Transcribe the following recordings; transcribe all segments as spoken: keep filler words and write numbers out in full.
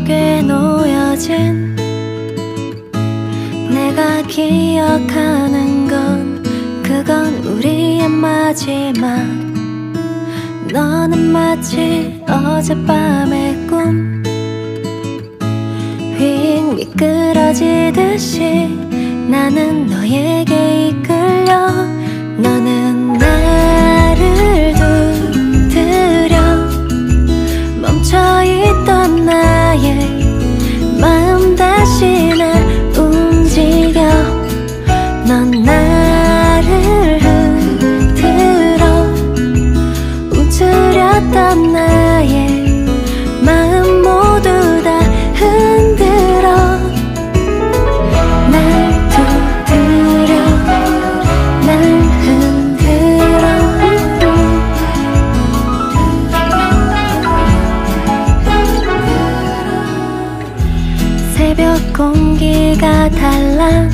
속에 놓여진 내가 기억하는 건 그건 우리의 마지막. 너는 마치 어젯밤의 꿈 휙 미끄러지듯이 나는 너에게 이끌려. 너는 나를 두드려 멈춰있던 나의 마음 다시 날 움직여. 넌 나를 흔들어 움츠렸던 나의 마음 모두 다 흔들어. 날 두드려 날 흔들어. 새벽 공기가 달라.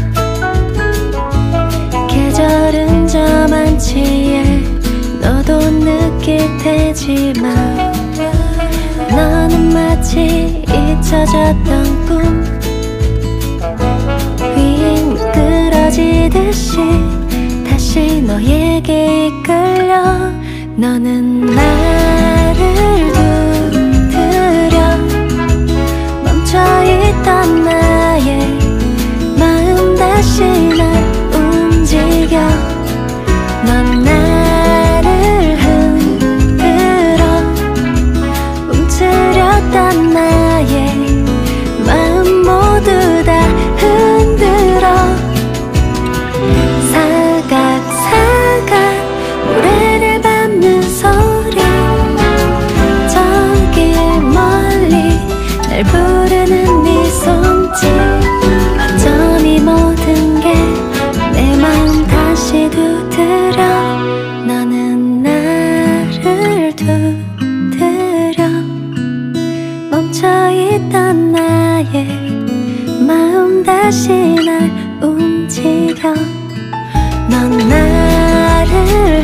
계절은 저만치에 너도 느낄 테지만 너는 마치 잊혀졌던 꿈 휙 미끄러지듯이 다시 너에게 이끌려. 너는 나를 두드려 멈춰있던 나의 마음 다시 날 움직여. 넌 나를 흔들어 움츠렸던 나의 마음 모두 다 흔들어. 사각사각 모래를 밟는 소리 저기 멀리 날 부르는 네 손짓 어쩜 이 모든 게 내 마음 다시 두드려. 너는 나를 두드려 멈춰있던 나의 마음 다시 날 움직여. 넌 나를